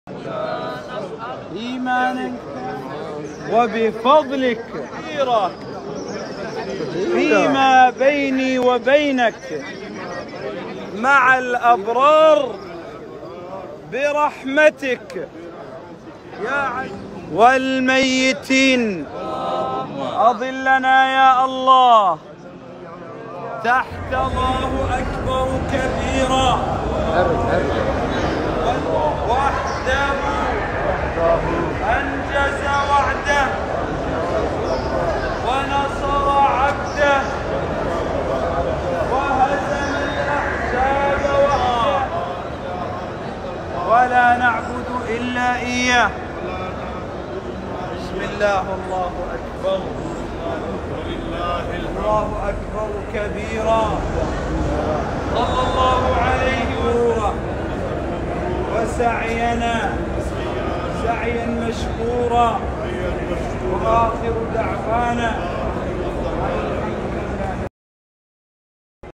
إيمانا وبفضلك فيما بيني وبينك مع الأبرار برحمتك يا عزيز. والميتين أظلنا يا الله تحت الله أكبر كبيرا وحده أنجز وعده ونصر عبده وهزم الأحزاب وحده ولا نعبد إلا إياه. بسم الله الله أكبر الله أكبر كبيرا صلى الله عليه وسلم. وسعينا سعيا مشكورا وآخر دعوانا